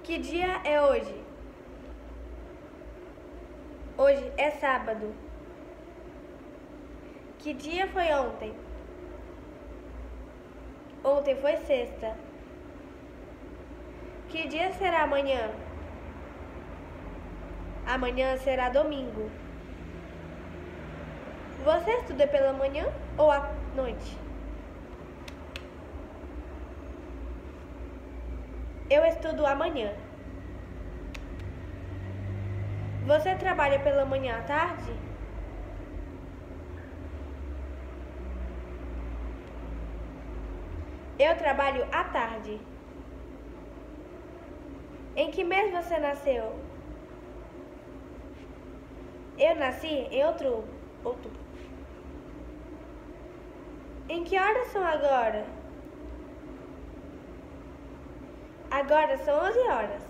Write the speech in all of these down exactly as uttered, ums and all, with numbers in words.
Que dia é hoje? Hoje é sábado. Que dia foi ontem? Ontem foi sexta. Que dia será amanhã? Amanhã será domingo. Você estuda pela manhã ou à noite? Eu estudo amanhã. Você trabalha pela manhã à tarde? Eu trabalho à tarde. Em que mês você nasceu? Eu nasci em outubro. outubro. Em que horas são agora? Agora são onze horas.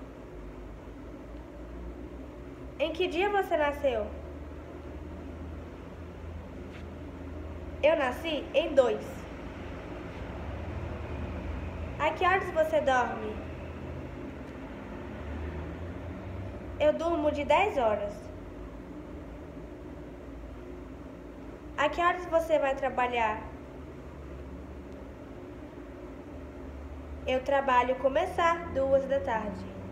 Em que dia você nasceu? Eu nasci em dois. A que horas você dorme? Eu durmo de dez horas. A que horas você vai trabalhar? Eu trabalho começar duas da tarde.